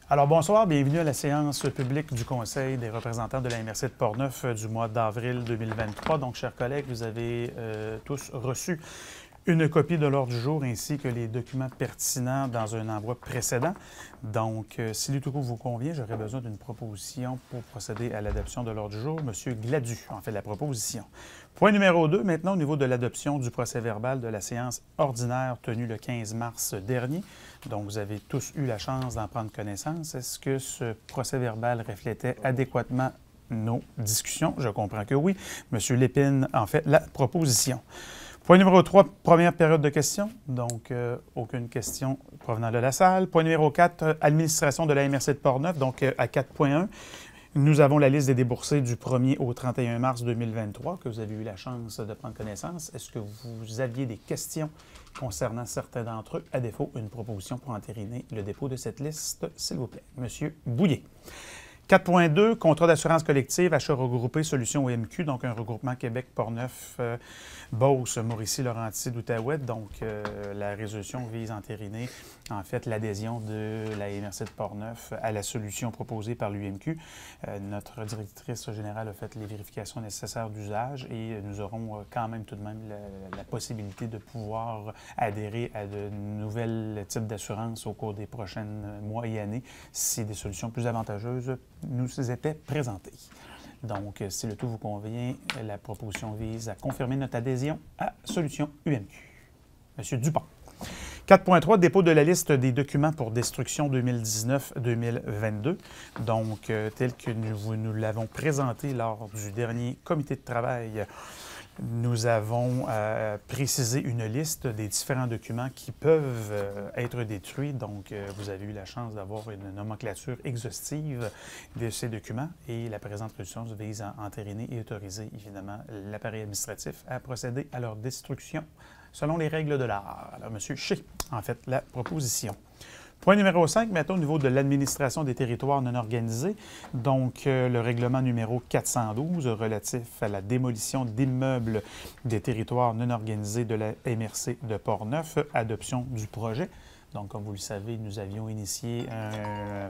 Alors bonsoir, bienvenue à la séance publique du Conseil des représentants de la MRC de Portneuf du mois d'avril 2023. Donc, chers collègues, vous avez tous reçu une copie de l'ordre du jour ainsi que les documents pertinents dans un envoi précédent. Donc, si le tout vous convient, j'aurais besoin d'une proposition pour procéder à l'adoption de l'ordre du jour. Monsieur Gladu en fait la proposition. Point numéro 2, maintenant au niveau de l'adoption du procès-verbal de la séance ordinaire tenue le 15 mars dernier. Donc, vous avez tous eu la chance d'en prendre connaissance. Est-ce que ce procès-verbal reflétait adéquatement nos discussions? Je comprends que oui. Monsieur Lépine en fait la proposition. Point numéro 3, première période de questions. Donc, aucune question provenant de la salle. Point numéro 4, administration de la MRC de Portneuf. Donc, à 4.1, nous avons la liste des déboursés du 1er au 31 mars 2023 que vous avez eu la chance de prendre connaissance. Est-ce que vous aviez des questions concernant certains d'entre eux? À défaut, une proposition pour entériner le dépôt de cette liste, s'il vous plaît. Monsieur Bouillet. 4.2, contrat d'assurance collective, achat regroupé, solution OMQ, donc un regroupement Québec-Portneuf, Beauce, Mauricie, Laurentides, Outaouais. Donc, la résolution vise à entériner, en fait, l'adhésion de la MRC de Portneuf à la solution proposée par l'UMQ. Notre directrice générale a fait les vérifications nécessaires d'usage et nous aurons quand même tout de même la possibilité de pouvoir adhérer à de nouvelles types d'assurances au cours des prochains mois et années si des solutions plus avantageuses nous étaient présentées. Donc, si le tout vous convient, la proposition vise à confirmer notre adhésion à Solution UMQ. Monsieur Dupont. 4.3, dépôt de la liste des documents pour destruction 2019-2022. Donc, tel que nous l'avons présenté lors du dernier comité de travail, nous avons précisé une liste des différents documents qui peuvent être détruits. Donc, vous avez eu la chance d'avoir une nomenclature exhaustive de ces documents et la présente résolution vise à entériner et autoriser, évidemment, l'appareil administratif à procéder à leur destruction selon les règles de l'art. Alors, M. Shea, en fait, la proposition. Point numéro 5, maintenant au niveau de l'administration des territoires non organisés, donc le règlement numéro 412 relatif à la démolition d'immeubles des territoires non organisés de la MRC de Portneuf, adoption du projet. Donc, comme vous le savez, nous avions initié un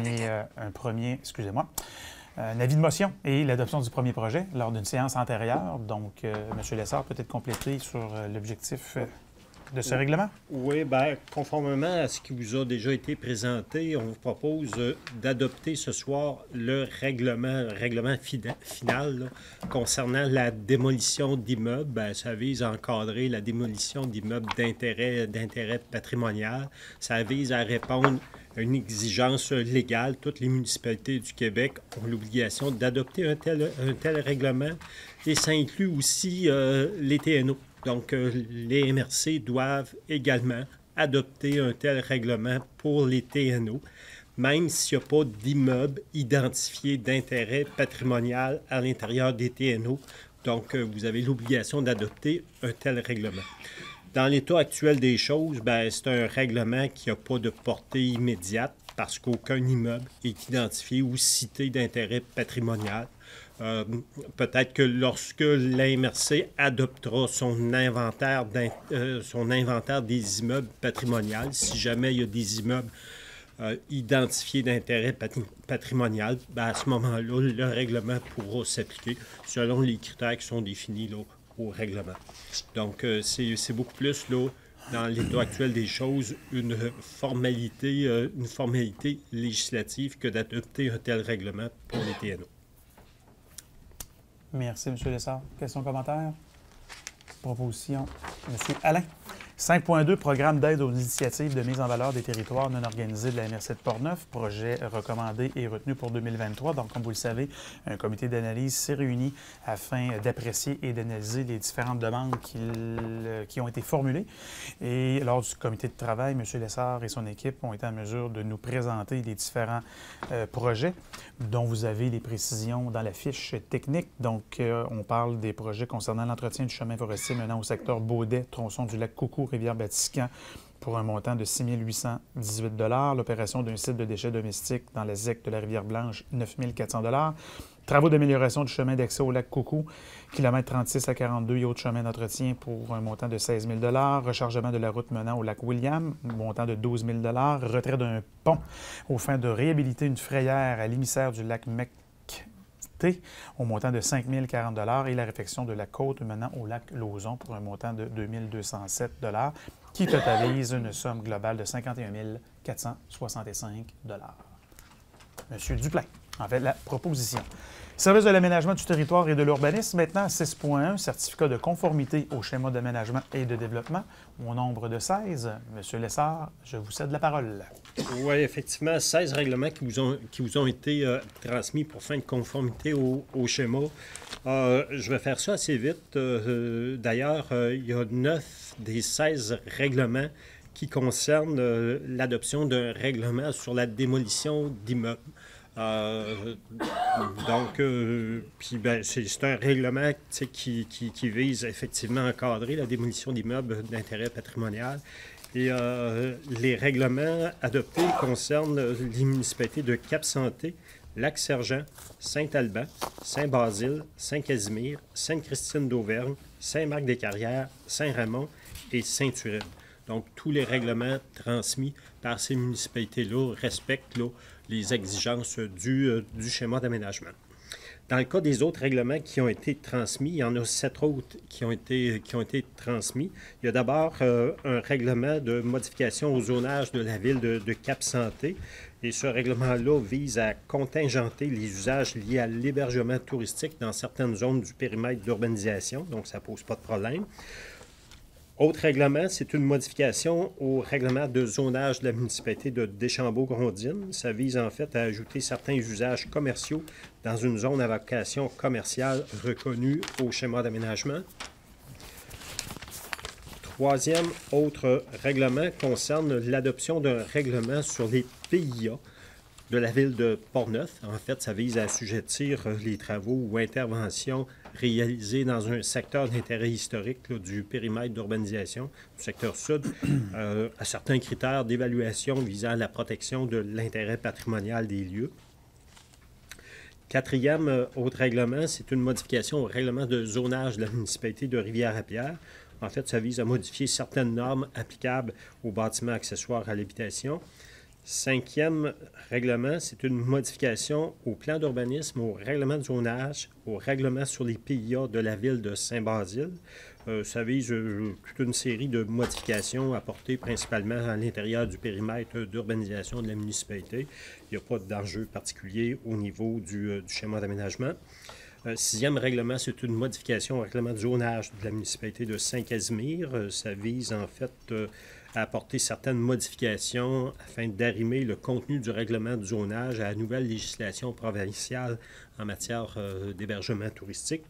avis de motion et l'adoption du premier projet lors d'une séance antérieure. Donc, M. Lessard peut être complété sur l'objectif de ce règlement? Oui, bien, conformément à ce qui vous a déjà été présenté, on vous propose d'adopter ce soir le règlement final là, concernant la démolition d'immeubles. Bien, ça vise à encadrer la démolition d'immeubles d'intérêt patrimonial. Ça vise à répondre à une exigence légale. Toutes les municipalités du Québec ont l'obligation d'adopter un tel règlement et ça inclut aussi les TNO. Donc, les MRC doivent également adopter un tel règlement pour les TNO, même s'il n'y a pas d'immeuble identifié d'intérêt patrimonial à l'intérieur des TNO. Donc, vous avez l'obligation d'adopter un tel règlement. Dans l'état actuel des choses, bien, c'est un règlement qui n'a pas de portée immédiate parce qu'aucun immeuble est identifié ou cité d'intérêt patrimonial. Peut-être que lorsque l'AMRC adoptera son inventaire des immeubles patrimoniaux, si jamais il y a des immeubles identifiés d'intérêt patrimonial, bien, à ce moment-là, le règlement pourra s'appliquer selon les critères qui sont définis là, au règlement. Donc, c'est beaucoup plus, là, dans l'état actuel des choses, une formalité législative que d'adopter un tel règlement pour les TNO. Merci, M. Lessard. Questions, commentaires? Proposition, M. Alain. 5.2, programme d'aide aux initiatives de mise en valeur des territoires non organisés de la MRC de Portneuf, projet recommandé et retenu pour 2023. Donc, comme vous le savez, un comité d'analyse s'est réuni afin d'apprécier et d'analyser les différentes demandes qui ont été formulées. Et lors du comité de travail, M. Lessard et son équipe ont été en mesure de nous présenter les différents projets dont vous avez les précisions dans la fiche technique. Donc, on parle des projets concernant l'entretien du chemin forestier menant au secteur Baudet, tronçon du lac Coucou, Rivière-Batiscan, pour un montant de 6 818 $. L'opération d'un site de déchets domestiques dans la ZEC de la Rivière-Blanche, 9 400 $. Travaux d'amélioration du chemin d'accès au lac Coucou, kilomètres 36 à 42, et autres chemins d'entretien pour un montant de 16 000 rechargement de la route menant au lac William, montant de 12 000 retrait d'un pont aux fins de réhabiliter une frayère à l'émissaire du lac Mecté au montant de 5 040 et la réfection de la côte menant au lac Lauzon pour un montant de 2 207 qui totalise une somme globale de 51 465 Monsieur Duplain en fait la proposition. Service de l'aménagement du territoire et de l'urbanisme, maintenant 6.1, certificat de conformité au schéma d'aménagement et de développement, au nombre de 16. Monsieur Lessard, je vous cède la parole. Oui, effectivement, 16 règlements qui vous ont été transmis pour fin de conformité au schéma. Je vais faire ça assez vite. D'ailleurs, il y a 9 des 16 règlements qui concernent l'adoption d'un règlement sur la démolition d'immeubles. C'est un règlement qui vise effectivement à encadrer la démolition d'immeubles d'intérêt patrimonial. Et les règlements adoptés concernent les municipalités de Cap-Santé, Lac-Sergent, Saint-Alban, Saint-Basile, Saint-Casimir, Sainte-Christine d'Auvergne, Saint-Marc-des-Carrières, Saint-Ramon et Saint-Urène. Donc, tous les règlements transmis par ces municipalités-là respectent les exigences du schéma d'aménagement. Dans le cas des autres règlements qui ont été transmis, il y en a 7 autres qui ont été transmis. Il y a d'abord un règlement de modification au zonage de la ville de Cap-Santé. Et ce règlement-là vise à contingenter les usages liés à l'hébergement touristique dans certaines zones du périmètre d'urbanisation. Donc, ça ne pose pas de problème. Autre règlement, c'est une modification au règlement de zonage de la municipalité de Deschambault-Grondines. Ça vise en fait à ajouter certains usages commerciaux dans une zone à vocation commerciale reconnue au schéma d'aménagement. Troisième autre règlement concerne l'adoption d'un règlement sur les PIA de la ville de Portneuf. En fait, ça vise à assujettir les travaux ou interventions réalisés dans un secteur d'intérêt historique du périmètre d'urbanisation du secteur sud à certains critères d'évaluation visant la protection de l'intérêt patrimonial des lieux. Quatrième autre règlement, c'est une modification au règlement de zonage de la municipalité de Rivière-à-Pierre. En fait, ça vise à modifier certaines normes applicables aux bâtiments accessoires à l'habitation. Cinquième règlement, c'est une modification au plan d'urbanisme, au règlement de zonage, au règlement sur les PIA de la ville de Saint-Basile. Ça vise toute une série de modifications apportées principalement à l'intérieur du périmètre d'urbanisation de la municipalité. Il n'y a pas d'enjeu particulier au niveau du schéma d'aménagement. Sixième règlement, c'est une modification au règlement de zonage de la municipalité de Saint-Casimir. Ça vise en fait à apporter certaines modifications afin d'arrimer le contenu du règlement de zonage à la nouvelle législation provinciale en matière d'hébergement touristique.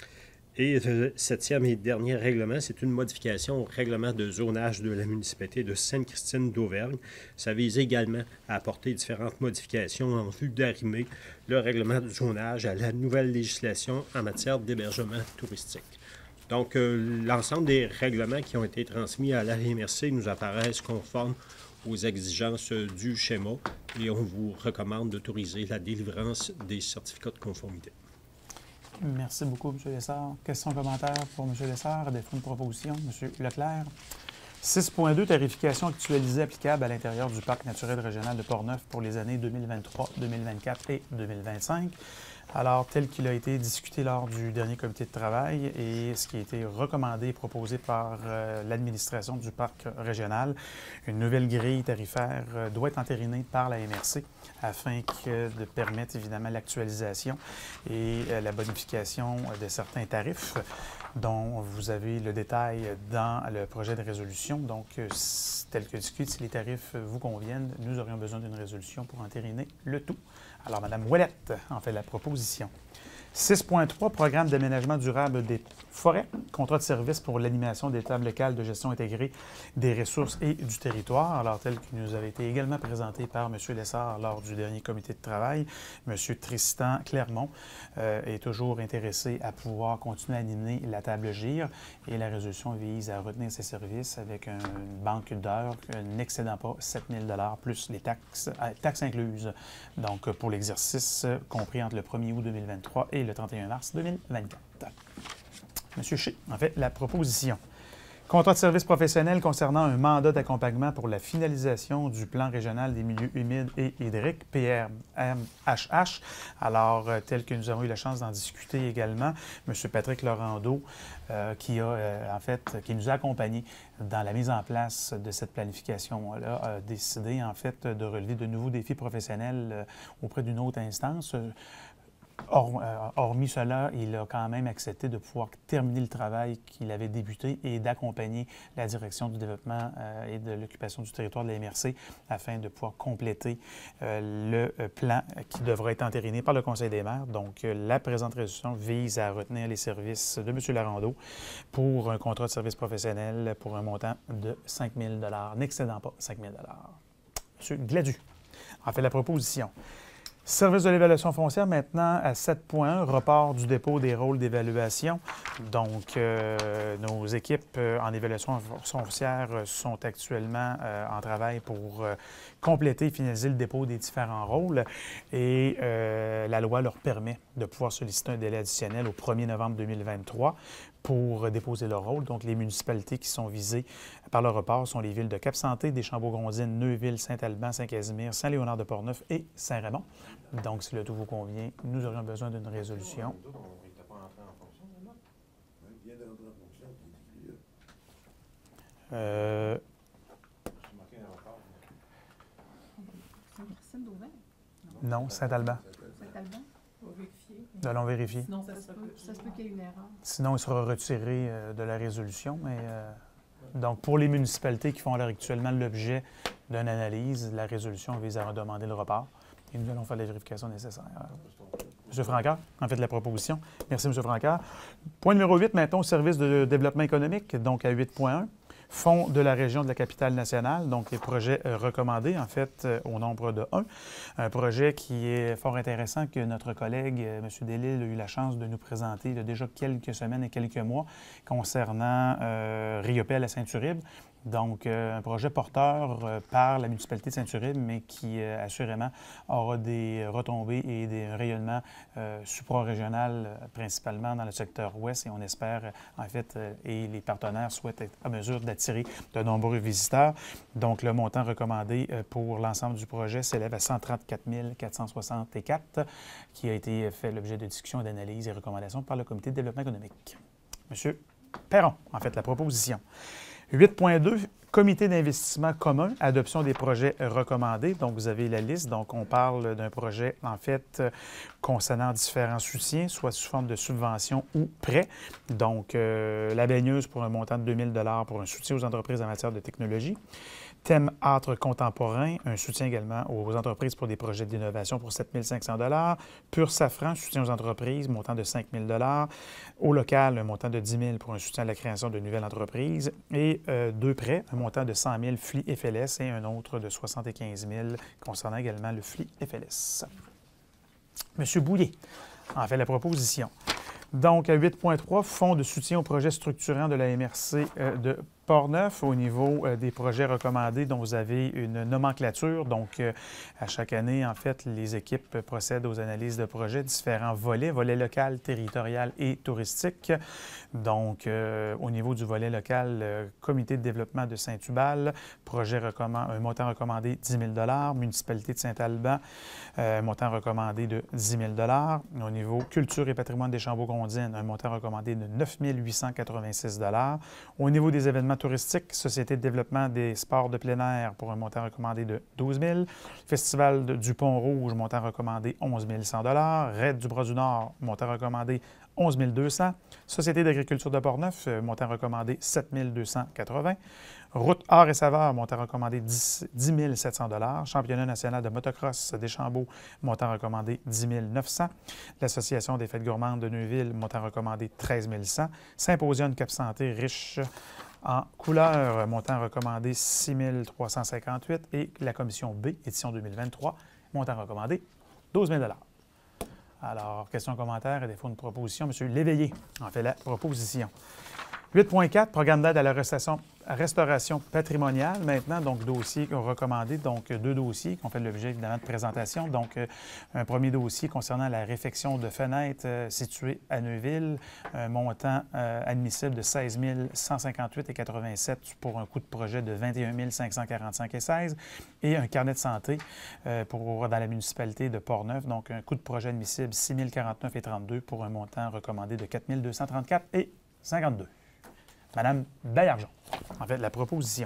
Et le septième et dernier règlement, c'est une modification au règlement de zonage de la municipalité de Sainte-Christine d'Auvergne. Ça vise également à apporter différentes modifications en vue d'arrimer le règlement de zonage à la nouvelle législation en matière d'hébergement touristique. Donc, l'ensemble des règlements qui ont été transmis à l'AMRC nous apparaissent conformes aux exigences du schéma et on vous recommande d'autoriser la délivrance des certificats de conformité. Merci beaucoup, M. Lessard. Questions, commentaires pour M. Lessard? À défaut de proposition, M. Leclerc. 6.2, tarification actualisée applicable à l'intérieur du Parc naturel régional de Portneuf pour les années 2023, 2024 et 2025. Alors, tel qu'il a été discuté lors du dernier comité de travail et ce qui a été recommandé et proposé par l'administration du parc régional, une nouvelle grille tarifaire doit être entérinée par la MRC afin de permettre évidemment l'actualisation et la bonification de certains tarifs dont vous avez le détail dans le projet de résolution. Donc, tel que discuté, si les tarifs vous conviennent, nous aurions besoin d'une résolution pour entériner le tout. Alors, Mme Ouellette en fait la proposition. 6.3, programme d'aménagement durable des forêts, contrat de service pour l'animation des tables locales de gestion intégrée des ressources et du territoire, alors tel qui nous avait été également présenté par M. Lessard lors du dernier comité de travail. M. Tristan Clermont est toujours intéressé à pouvoir continuer à animer la table GIR et la résolution vise à retenir ses services avec une banque d'heures n'excédant pas 7 000 $ plus les taxes incluses, donc pour l'exercice compris entre le 1er août 2023 et le 31 mars 2024. Monsieur Shea en fait la proposition. Contrat de service professionnel concernant un mandat d'accompagnement pour la finalisation du plan régional des milieux humides et hydriques, PRMHH. Alors, tel que nous avons eu la chance d'en discuter également, M. Patrick Laurendeau, qui nous a accompagnés dans la mise en place de cette planification-là, a décidé en fait de relever de nouveaux défis professionnels auprès d'une autre instance. Hormis cela, il a quand même accepté de pouvoir terminer le travail qu'il avait débuté et d'accompagner la direction du développement et de l'occupation du territoire de la MRC afin de pouvoir compléter le plan qui devra être entériné par le Conseil des maires. Donc, la présente résolution vise à retenir les services de M. Laurendeau pour un contrat de service professionnel pour un montant de 5 000 $, n'excédant pas 5 000 $. M. Gladu en fait la proposition. Service de l'évaluation foncière, maintenant à 7.1, report du dépôt des rôles d'évaluation. Donc, nos équipes en évaluation foncière sont actuellement en travail pour compléter et finaliser le dépôt des différents rôles. Et la loi leur permet de pouvoir solliciter un délai additionnel au 1er novembre 2023 pour déposer leur rôle. Donc, les municipalités qui sont visées par le report sont les villes de Cap-Santé, Deschambault-Grondines, Neuville, Saint-Alban, Saint-Casimir, Saint-Léonard-de-Portneuf et Saint-Raymond. Donc, si le tout vous convient, nous aurions besoin d'une résolution. Non, Saint-Alban. Saint-Alban? Nous allons vérifier. Sinon, ça se peut qu'il y ait une erreur. Sinon, il sera retiré de la résolution. Mais, donc, pour les municipalités qui font actuellement l'objet d'une analyse, la résolution vise à redemander le report. Et nous allons faire les vérifications nécessaires. M. Francard, en fait, la proposition. Merci, M. Francard. Point numéro 8, maintenant, au service de développement économique, donc à 8.1. Fonds de la région de la capitale nationale, donc les projets recommandés, en fait, au nombre de 1. Un projet qui est fort intéressant que notre collègue, M. Delisle, a eu la chance de nous présenter il y a déjà quelques semaines et quelques mois concernant Riopelle à Saint-Uribe. Donc, un projet porteur par la municipalité de Saint-Uribe, mais qui assurément aura des retombées et des rayonnements supra-régional, principalement dans le secteur ouest. Et on espère, en fait, et les partenaires souhaitent être à mesure d'attirer de nombreux visiteurs. Donc, le montant recommandé pour l'ensemble du projet s'élève à 134 464, qui a été fait l'objet de discussions, d'analyses et recommandations par le Comité de développement économique. Monsieur Perron, en fait, la proposition. 8.2, comité d'investissement commun, adoption des projets recommandés. Donc, vous avez la liste. Donc, on parle d'un projet, en fait, concernant différents soutiens, soit sous forme de subvention ou prêt. Donc, la baigneuse pour un montant de 2 000 $ pour un soutien aux entreprises en matière de technologie. Thème art contemporain, un soutien également aux entreprises pour des projets d'innovation pour 7 500 $. Pur Safran, soutien aux entreprises, montant de 5 000 $. Au local, un montant de 10 000 pour un soutien à la création de nouvelles entreprises. Et deux prêts, un montant de 100 000 FLI FLS et un autre de 75 000 concernant également le FLI FLS. Monsieur Bouillet en fait la proposition. Donc, à 8.3, fonds de soutien aux projets structurants de la MRC de Portneuf au niveau des projets recommandés dont vous avez une nomenclature. Donc, à chaque année, en fait, les équipes procèdent aux analyses de projets, différents volets, volet local, territorial et touristique. Donc, au niveau du volet local, comité de développement de Saint-Hubal, un montant recommandé 10 000 $, municipalité de Saint-Alban, montant recommandé de 10 000 $. Au niveau culture et patrimoine des Deschambault-Grondines, un montant recommandé de 9 886 $. Au niveau des événements touristique, Société de développement des sports de plein air pour un montant recommandé de 12 000 Festival du Pont-Rouge, montant recommandé 11 100 $. Raid du Bras-du-Nord, montant recommandé 11 200. Société d'agriculture de Portneuf, montant recommandé 7 280. Route Art et Saveurs, montant recommandé 10 700 $. Championnat national de motocross Deschambault, montant recommandé 10 900. L'Association des fêtes gourmandes de Neuville, montant recommandé 13 100. Symposium Cap Santé riche en couleurs, montant recommandé 6 358. Et la commission B, édition 2023, montant recommandé 12 000 $. Alors, questions, commentaires, et des fois une proposition. M. Léveillé en fait la proposition. 8.4, programme d'aide à la restauration patrimoniale. Maintenant, donc, dossiers recommandés, donc 2 dossiers qui ont fait l'objet, évidemment, de présentation. Donc, un premier dossier concernant la réfection de fenêtres située à Neuville, un montant admissible de 16 158,87 pour un coût de projet de 21 545,16 et un carnet de santé dans la municipalité de Portneuf, donc un coût de projet admissible 6 049,32 pour un montant recommandé de 4 234,52. Madame Baillargeon, en fait, la proposition.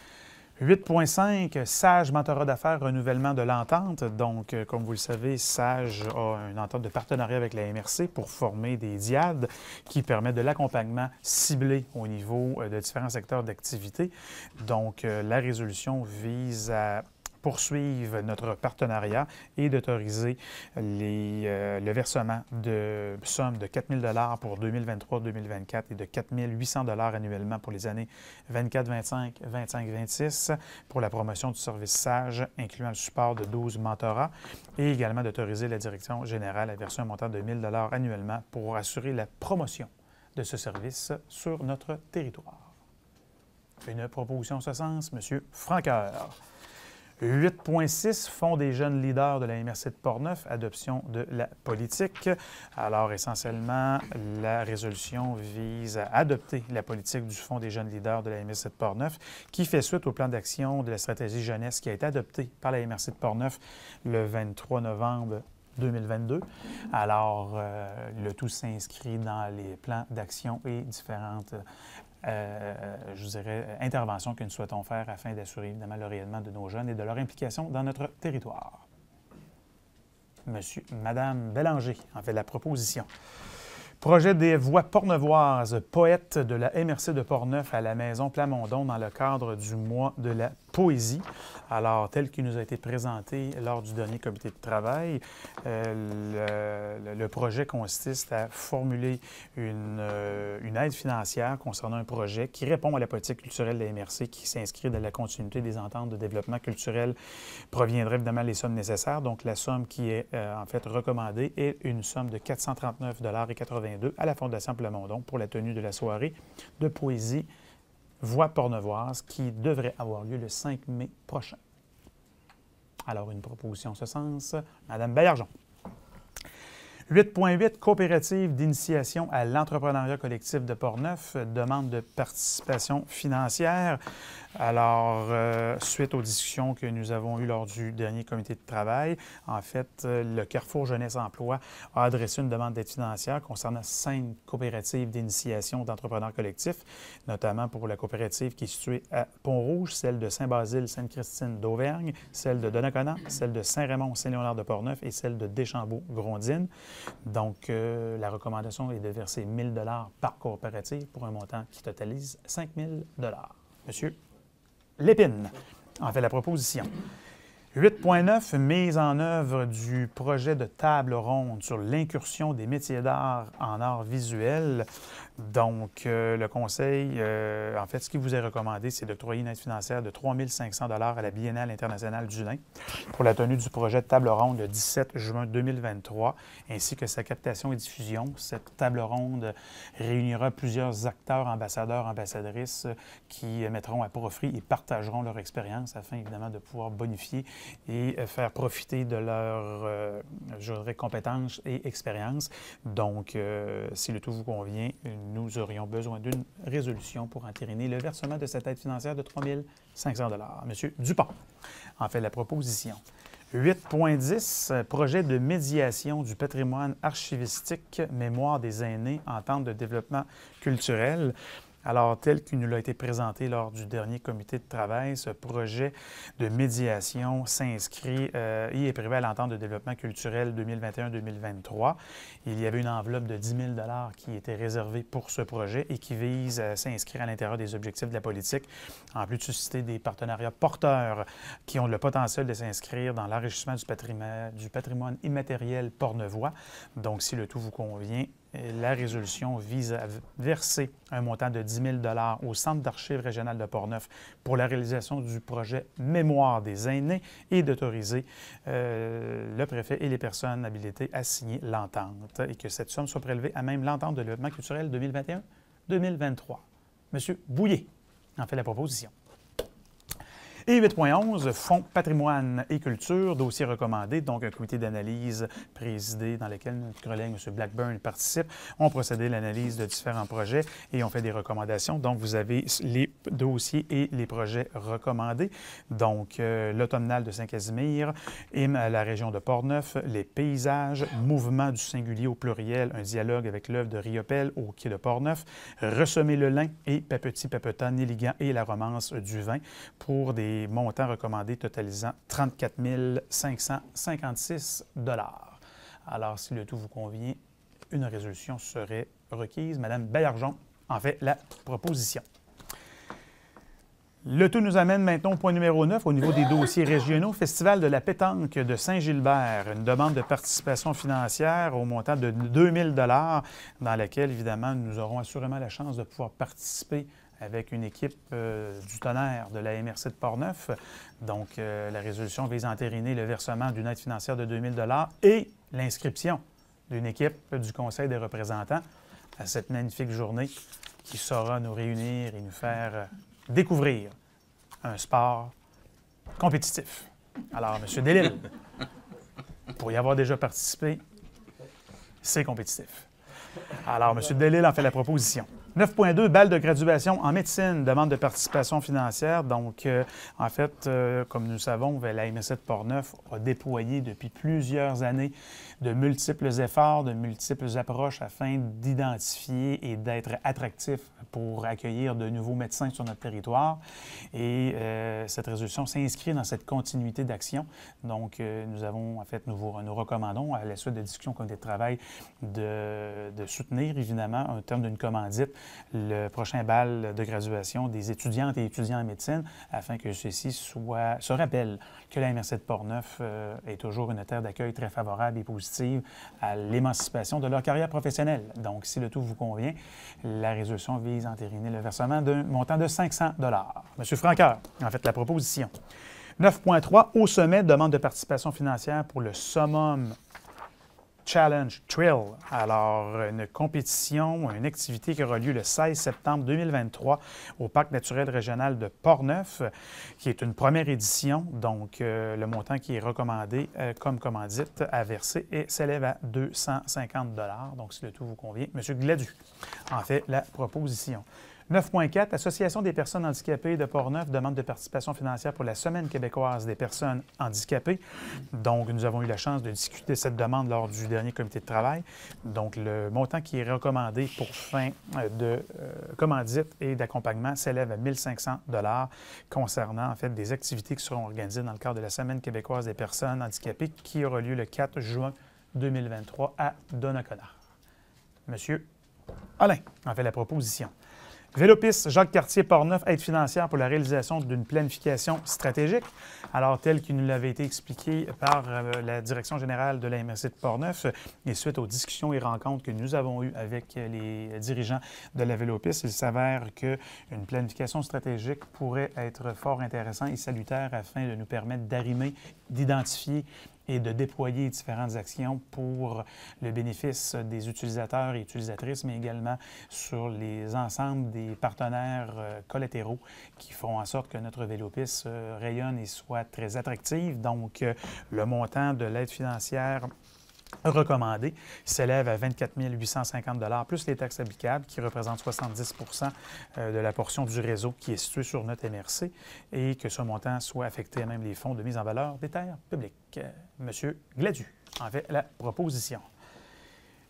8.5, SAGE mentorat d'affaires, renouvellement de l'entente. Donc, comme vous le savez, SAGE a une entente de partenariat avec la MRC pour former des DIAD qui permettent de l'accompagnement ciblé au niveau de différents secteurs d'activité. Donc, la résolution vise à poursuivre notre partenariat et d'autoriser le versement de sommes de 4 000 $ pour 2023-2024 et de 4 800 $ annuellement pour les années 24-25, 25-26 pour la promotion du service SAGE, incluant le support de 12 mentorats, et également d'autoriser la direction générale à verser un montant de 1 000 $ annuellement pour assurer la promotion de ce service sur notre territoire. Une proposition en ce sens, M. Franqueur. 8.6, Fonds des jeunes leaders de la MRC de Portneuf, adoption de la politique. Alors, essentiellement, la résolution vise à adopter la politique du Fonds des jeunes leaders de la MRC de Portneuf, qui fait suite au plan d'action de la stratégie jeunesse qui a été adopté par la MRC de Portneuf le 23 novembre 2022. Alors, le tout s'inscrit dans les plans d'action et différentes je dirais, interventions que nous souhaitons faire afin d'assurer évidemment le rayonnement de nos jeunes et de leur implication dans notre territoire. Madame Bélanger en fait la proposition. Projet des voix portneuvoises, poète de la MRC de Portneuf à la Maison Plamondon dans le cadre du mois de la poésie. Alors, tel qu'il nous a été présenté lors du dernier comité de travail, le projet consiste à formuler une aide financière concernant un projet qui répond à la politique culturelle de la MRC, qui s'inscrit dans la continuité des ententes de développement culturel, proviendrait évidemment les sommes nécessaires. Donc, la somme qui est en fait recommandée est une somme de 439,82 $ à la Fondation Plamondon pour la tenue de la soirée de poésie Voix portneuvoises qui devrait avoir lieu le 5 mai prochain. Alors, une proposition en ce sens. Madame Baillargeon. 8.8, coopérative d'initiation à l'entrepreneuriat collectif de Portneuf, demande de participation financière. Alors, suite aux discussions que nous avons eues lors du dernier comité de travail, en fait, le Carrefour Jeunesse Emploi a adressé une demande d'aide financière concernant 5 coopératives d'initiation d'entrepreneurs collectifs, notamment pour la coopérative qui est située à Pont-Rouge, celle de Saint-Basile, Sainte-Christine d'Auvergne, celle de Donnacona, celle de Saint-Raymond, Saint-Léonard de Portneuf et celle de Deschambault, Grondines. Donc, la recommandation est de verser 1 000 $ par coopérative pour un montant qui totalise 5 000 $. Monsieur Lépine en fait la proposition. 8.9, mise en œuvre du projet de table ronde sur l'incursion des métiers d'art en art visuel. Donc, le Conseil, en fait, ce qui vous est recommandé, c'est d'octroyer une aide financière de 3 500 $ à la Biennale internationale du lin pour la tenue du projet de table ronde le 17 juin 2023, ainsi que sa captation et diffusion. Cette table ronde réunira plusieurs acteurs, ambassadeurs, ambassadrices qui mettront à profit et partageront leur expérience afin, évidemment, de pouvoir bonifier et faire profiter de leurs, je dirais, compétences et expériences. Donc, si le tout vous convient, nous aurions besoin d'une résolution pour entériner le versement de cette aide financière de 3 500 $. Monsieur Dupont en fait la proposition. 8.10, projet de médiation du patrimoine archivistique, mémoire des aînés, entente de développement culturel. Alors, tel qu'il nous a été présenté lors du dernier comité de travail, ce projet de médiation s'inscrit et est prévu à l'entente de développement culturel 2021-2023. Il y avait une enveloppe de 10 000 $ qui était réservée pour ce projet et qui vise à s'inscrire à l'intérieur des objectifs de la politique, en plus de susciter des partenariats porteurs qui ont le potentiel de s'inscrire dans l'enrichissement du patrimoine immatériel portnevois. Donc, si le tout vous convient, la résolution vise à verser un montant de 10 000 $ au Centre d'archives régional de Portneuf pour la réalisation du projet Mémoire des aînés et d'autoriser le préfet et les personnes habilitées à signer l'entente et que cette somme soit prélevée à même l'entente de développement culturel 2021-2023. Monsieur Bouillet en fait la proposition. Et 8.11, Fonds patrimoine et culture, dossier recommandé, donc un comité d'analyse présidé dans lequel notre collègue M. Blackburn participe. On procédé à l'analyse de différents projets et on fait des recommandations. Donc, vous avez les dossiers et les projets recommandés. Donc, l'automnal de Saint-Casimir, hymne à la région de Portneuf, les paysages, mouvement du singulier au pluriel, un dialogue avec l'œuvre de Riopelle au quai de Portneuf, ressemer le lin et Papetit Papetan, Néligan et la romance du vin pour des montants recommandés totalisant 34 556 $. Alors, si le tout vous convient, une résolution serait requise. Mme Baillargeon en fait la proposition. Le tout nous amène maintenant au point numéro 9, au niveau des dossiers régionaux. Festival de la pétanque de Saint-Gilbert, une demande de participation financière au montant de 2 000 $, dans laquelle, évidemment, nous aurons assurément la chance de pouvoir participer avec une équipe du tonnerre de la MRC de Portneuf. Donc, la résolution vise à entériner le versement d'une aide financière de 2 000 $ et l'inscription d'une équipe du Conseil des représentants à cette magnifique journée qui saura nous réunir et nous faire découvrir un sport compétitif. Alors, M. Delisle, pour y avoir déjà participé, c'est compétitif. Alors, M. Delisle en fait la proposition. 9.2, balle de graduation en médecine, demande de participation financière. Donc, en fait, comme nous le savons, la MRC de Portneuf a déployé depuis plusieurs années de multiples efforts, de multiples approches afin d'identifier et d'être attractif pour accueillir de nouveaux médecins sur notre territoire. Et cette résolution s'inscrit dans cette continuité d'action. Donc, nous recommandons, à la suite de discussions au comité de travail, de soutenir, évidemment, en termes d'une commandite, le prochain bal de graduation des étudiantes et étudiants en médecine afin que ceux-ci se rappellent que la MRC de Portneuf est toujours une terre d'accueil très favorable et positive à l'émancipation de leur carrière professionnelle. Donc, si le tout vous convient, la résolution vise à entériner le versement d'un montant de 500 $. M. Franqueur en fait la proposition. 9.3, au sommet, demande de participation financière pour le Summum Challenge Trail. Alors, une compétition, une activité qui aura lieu le 16 septembre 2023 au Parc naturel régional de Portneuf, qui est une première édition. Donc, le montant qui est recommandé comme commandite à verser s'élève à 250 $. Donc, si le tout vous convient, M. Gladu en fait la proposition. 9.4, Association des personnes handicapées de Portneuf demande de participation financière pour la Semaine québécoise des personnes handicapées. Donc, nous avons eu la chance de discuter de cette demande lors du dernier comité de travail. Donc, le montant qui est recommandé pour fin de commandite et d'accompagnement s'élève à 1 500 $ concernant, en fait, des activités qui seront organisées dans le cadre de la Semaine québécoise des personnes handicapées qui aura lieu le 4 juin 2023 à Donnacona. Monsieur Alain en fait la proposition. Vélopiste Jacques-Cartier Portneuf, aide financière pour la réalisation d'une planification stratégique. Alors, tel qu'il nous l'avait été expliqué par la Direction générale de la MRC de Portneuf, et suite aux discussions et rencontres que nous avons eues avec les dirigeants de la Vélopiste, il s'avère qu'une planification stratégique pourrait être fort intéressante et salutaire afin de nous permettre d'arrimer, d'identifier et de déployer différentes actions pour le bénéfice des utilisateurs et utilisatrices, mais également sur les ensembles des partenaires collatéraux qui feront en sorte que notre Vélopiste rayonne et soit très attractive. Donc, le montant de l'aide financière recommandé s'élève à 24 850 $ plus les taxes applicables qui représentent 70 de la portion du réseau qui est située sur notre MRC et que ce montant soit affecté à même les fonds de mise en valeur des terres publiques. Monsieur Gladu en fait la proposition.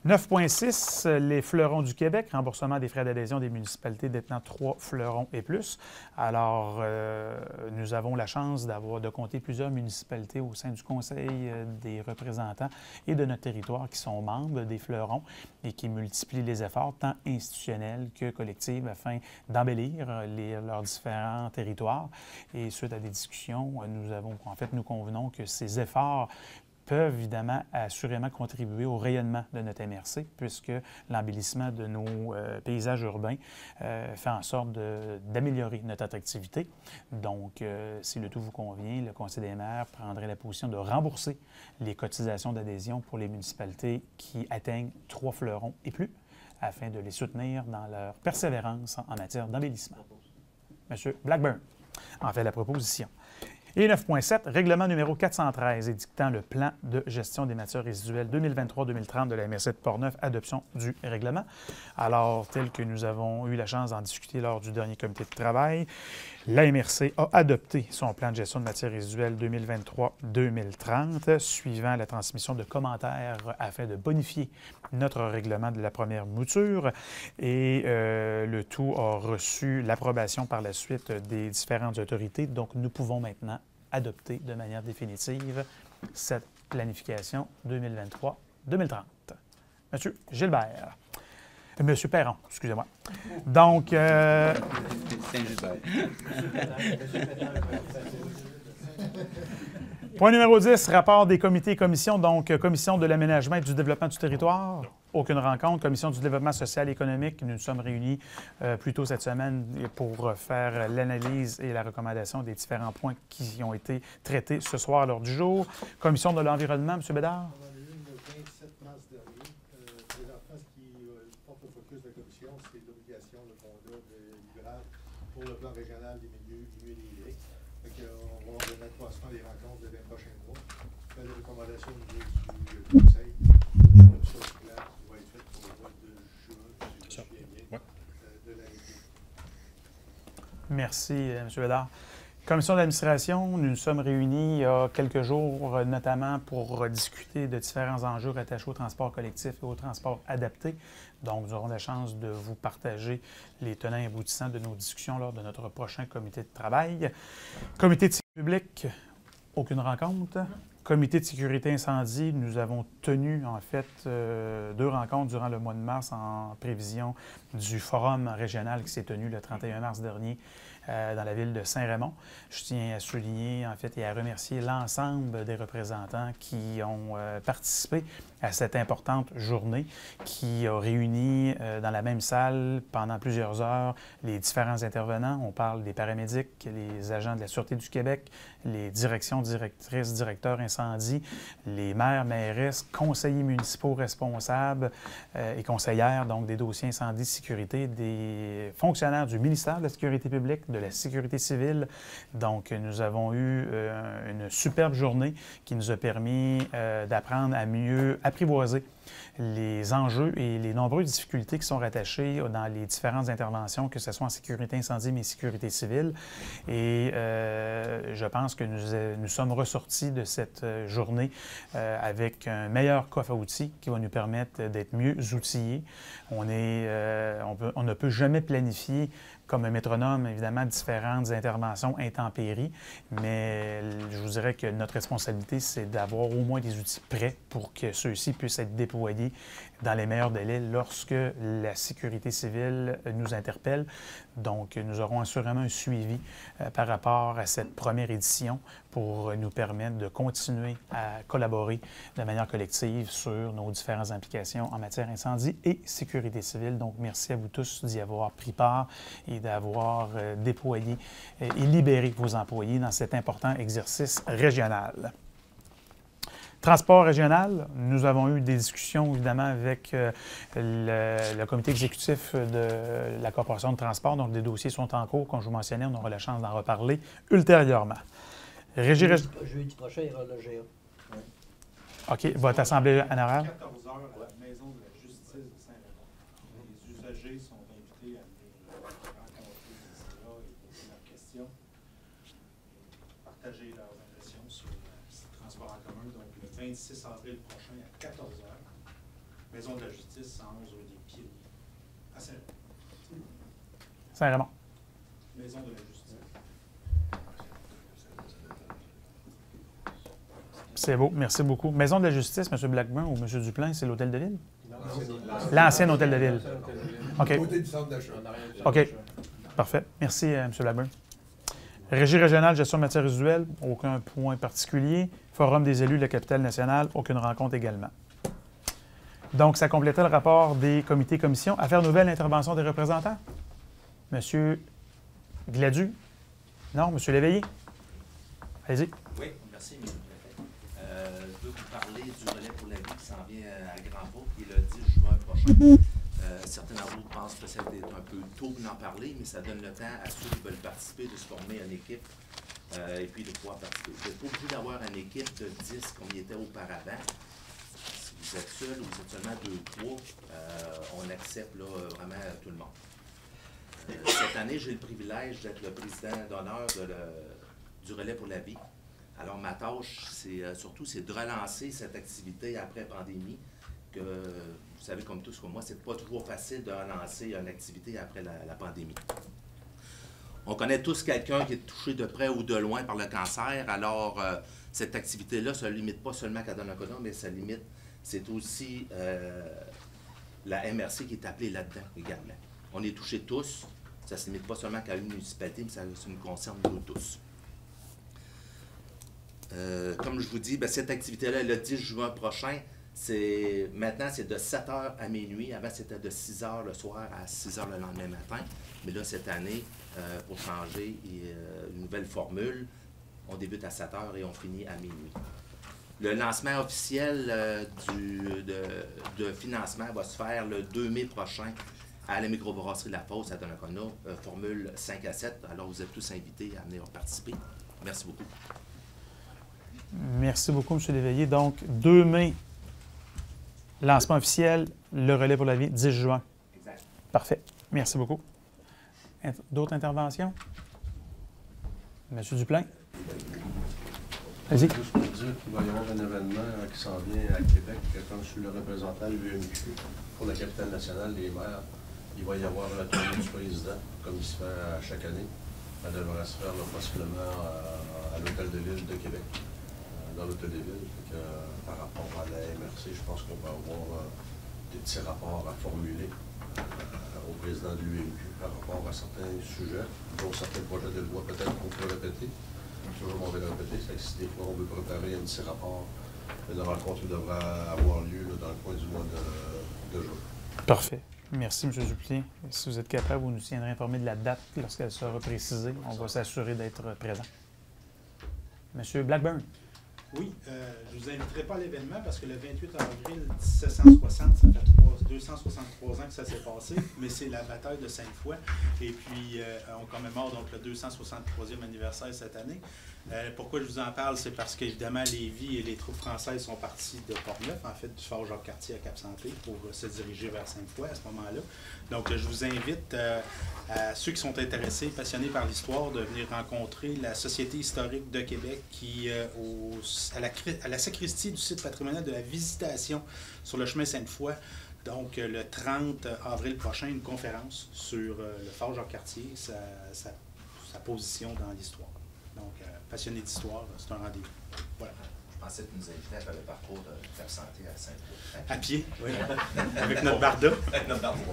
9,6, les fleurons du Québec, remboursement des frais d'adhésion des municipalités détenant 3 fleurons et plus. Alors, nous avons la chance de compter plusieurs municipalités au sein du Conseil des représentants et de notre territoire qui sont membres des fleurons et qui multiplient les efforts tant institutionnels que collectifs afin d'embellir leurs différents territoires. Et suite à des discussions, nous convenons que ces efforts peuvent évidemment assurément contribuer au rayonnement de notre MRC, puisque l'embellissement de nos paysages urbains fait en sorte d'améliorer notre attractivité. Donc, si le tout vous convient, le Conseil des maires prendrait la position de rembourser les cotisations d'adhésion pour les municipalités qui atteignent 3 fleurons et plus, afin de les soutenir dans leur persévérance en matière d'embellissement. M. Blackburn en fait la proposition. Et 9,7, règlement numéro 413 édictant le plan de gestion des matières résiduelles 2023-2030 de la MRC de Portneuf, adoption du règlement. Alors, tel que nous avons eu la chance d'en discuter lors du dernier comité de travail, la MRC a adopté son plan de gestion de matières résiduelles 2023-2030, suivant la transmission de commentaires afin de bonifier notre règlement de la première mouture. Et le tout a reçu l'approbation par la suite des différentes autorités. Donc, nous pouvons maintenant adopter de manière définitive cette planification 2023-2030. Monsieur Gilbert. Monsieur Perron, excusez-moi. Donc... Saint-Gilbert. Point numéro 10, rapport des comités et commissions. Donc, commission de l'aménagement et du développement du territoire. Aucune rencontre. Commission du développement social et économique. Nous nous sommes réunis plus tôt cette semaine pour faire l'analyse et la recommandation des différents points qui ont été traités ce soir à l'ordre du jour. Commission de l'environnement, M. Bédard. On en a eu une le 27 mars dernier. Présentement, ce qui porte le focus de la commission, c'est l'obligation qu'on a de libéral pour le plan régional des milieux hydriques. On va avoir un accroissement des rencontres de 20 prochains mois. Faire des recommandations au niveau du conseil. L'adoption du plan qui va être faite pour le mois de juin, si je me souviens bien, de l'année. Merci, M. Bédard. Commission d'administration, nous nous sommes réunis il y a quelques jours, notamment pour discuter de différents enjeux rattachés au transport collectif et au transport adapté. Donc, nous aurons la chance de vous partager les tenants et aboutissants de nos discussions lors de notre prochain comité de travail. Comité de sécurité publique, aucune rencontre. Comité de sécurité incendie, nous avons tenu en fait 2 rencontres durant le mois de mars en prévision du forum régional qui s'est tenu le 31 mars dernier dans la ville de Saint-Raymond. Je tiens à souligner en fait et à remercier l'ensemble des représentants qui ont participé à cette importante journée qui a réuni dans la même salle pendant plusieurs heures les différents intervenants. On parle des paramédics, les agents de la Sûreté du Québec, les directions, directrices, directeurs incendie, les maires, mairesses, conseillers municipaux responsables et conseillères, donc des dossiers incendie, sécurité, des fonctionnaires du ministère de la Sécurité publique, de la Sécurité civile. Donc, nous avons eu une superbe journée qui nous a permis d'apprendre à mieux apprivoiser les enjeux et les nombreuses difficultés qui sont rattachées dans les différentes interventions, que ce soit en sécurité incendie, mais sécurité civile. Et je pense que nous sommes ressortis de cette journée avec un meilleur coffre à outils qui va nous permettre d'être mieux outillés. On ne peut jamais planifier comme un métronome, évidemment, différentes interventions intempéries, mais je vous dirais que notre responsabilité, c'est d'avoir au moins des outils prêts pour que ceux-ci puissent être déployés dans les meilleurs délais lorsque la sécurité civile nous interpelle. Donc, nous aurons assurément un suivi par rapport à cette première édition pour nous permettre de continuer à collaborer de manière collective sur nos différentes implications en matière incendie et sécurité civile. Donc, merci à vous tous d'y avoir pris part et d'avoir déployé et libéré vos employés dans cet important exercice régional. Transport régional, nous avons eu des discussions évidemment avec le comité exécutif de la Corporation de transport. Donc, des dossiers sont en cours. Comme je vous mentionnais, on aura la chance d'en reparler ultérieurement. Jeudi prochain, il y aura le GA. Oui. OK. Votre assemblée honoraire? 14 h à la Maison de la justice de Saint-Raymond. Les usagers sont invités à venir rencontrer les CA et poser leurs questions, partager leurs impressions sur le transport en commun. Donc, le 26 avril prochain à 14 h Maison de la justice, 111 rue des Pieds. À Saint-Raymond. Saint-Raymond. Maison de la justice. C'est beau, merci beaucoup. Maison de la justice, M. Blackburn ou M. Duplain, c'est l'hôtel de ville? L'ancien hôtel de ville. OK. Côté du centre d'achat. OK. Parfait. Merci, M. Blackburn. Régie régionale, gestion de matières résiduelles, aucun point particulier. Forum des élus de la capitale nationale, aucune rencontre également. Donc, ça complétait le rapport des comités commissions. Affaires nouvelles, intervention des représentants. M. Gladu? Non, M. Léveillé? Allez-y. Oui, merci, M. le préfet. Je veux vous parler du relais pour la vie qui s'en vient à Grand-Pau, qui est le 10 juin prochain. Certains d'entre vous pensent que ça va être un peu tôt d'en parler, mais ça donne le temps à ceux qui veulent participer de se former en équipe et puis de pouvoir participer. Vous n'êtes pas obligé d'avoir une équipe de 10 comme il était auparavant. Si vous êtes seul ou vous êtes seulement 2-3, on accepte là, vraiment tout le monde. Cette année, j'ai le privilège d'être le président d'honneur du relais pour la vie. Alors, ma tâche, surtout, c'est de relancer cette activité après pandémie, que vous savez comme tous comme moi, c'est pas toujours facile de relancer une activité après la pandémie. On connaît tous quelqu'un qui est touché de près ou de loin par le cancer, alors cette activité-là ne se limite pas seulement à Donnacona, mais c'est aussi la MRC qui est appelée là-dedans également. On est touchés tous, ça ne se limite pas seulement qu'à une municipalité, mais ça nous concerne nous tous. Comme je vous dis, cette activité-là, le 10 juin prochain, maintenant, c'est de 7h à minuit. Avant, c'était de 6h le soir à 6h le lendemain matin. Mais là, cette année, pour changer une nouvelle formule, on débute à 7h et on finit à minuit. Le lancement officiel de financement va se faire le 2 mai prochain à la microbrasserie La Fosse à Donnacona, formule 5 à 7. Alors, vous êtes tous invités à venir participer. Merci beaucoup. Merci beaucoup, M. Léveillé. Donc, 2 mai, lancement officiel, le relais pour la vie, 10 juin. Exact. Parfait. Merci beaucoup. D'autres interventions? M. Duplain? Vas-y. Juste pour dire qu'il va y avoir un événement qui s'en vient à Québec, comme je suis le représentant de l'UMQ pour la capitale nationale des maires. Il va y avoir la tournée du président, comme il se fait à chaque année. Elle devrait se faire possiblement à l'Hôtel de Ville de Québec, dans l'Hôtel de Ville. Par rapport à la MRC, je pense qu'on va avoir des petits rapports à formuler au président de l'UMQ par rapport à certains sujets, dont certains projets de loi peut-être qu'on peut répéter. Toujours on va le répéter, c'est que si des fois on veut préparer un petit rapport, la rencontre devra avoir lieu là, dans le coin du mois de juin. Parfait. Merci, M. Duplain. Si vous êtes capable, vous nous tiendrez informés de la date lorsqu'elle sera précisée. On va s'assurer d'être présent. M. Blackburn. Oui, je ne vous inviterai pas à l'événement parce que le 28 avril 1760, ça fait 263 ans que ça s'est passé, mais c'est la bataille de Sainte-Foy. Et puis, on commémore donc le 263e anniversaire cette année. Pourquoi je vous en parle? C'est parce qu'évidemment, Lévis et les troupes françaises sont partis de Portneuf, en fait, du fort Jacques-Cartier à Cap-Santé, pour se diriger vers Sainte-Foy à ce moment-là. Donc, je vous invite à ceux qui sont intéressés, passionnés par l'histoire, de venir rencontrer la Société historique de Québec qui, à la sacristie du site patrimonial de la Visitation sur le chemin Sainte-Foy. Donc, le 30 avril prochain, une conférence sur le fort Jacques-Cartier, sa position dans l'histoire. Donc, passionné d'histoire, c'est un rendez-vous. Voilà. Je pensais que tu nous invitais à faire le parcours de Cap-Santé à Saint-Paul. À pied, oui. Avec notre barda. Avec notre barda.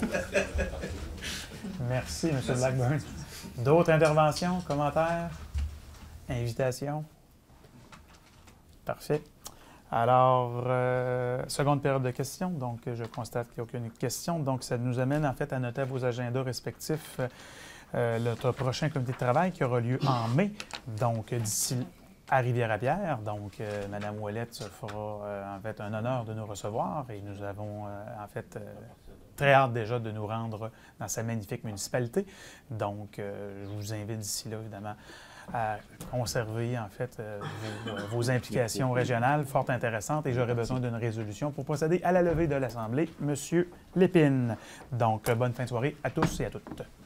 Merci, M. Blackburn. D'autres interventions, commentaires, invitations? Parfait. Alors, seconde période de questions. Donc, je constate qu'il n'y a aucune question. Donc, ça nous amène en fait à noter à vos agendas respectifs notre prochain comité de travail qui aura lieu en mai. Donc, d'ici à Rivière-à-Pierre. Donc, Mme Ouellette se fera en fait un honneur de nous recevoir et nous avons en fait très hâte déjà de nous rendre dans sa magnifique municipalité. Donc, je vous invite d'ici là, évidemment, à conserver en fait vos implications régionales fort intéressantes et j'aurai besoin d'une résolution pour procéder à la levée de l'Assemblée. Monsieur Lépine. Donc, bonne fin de soirée à tous et à toutes.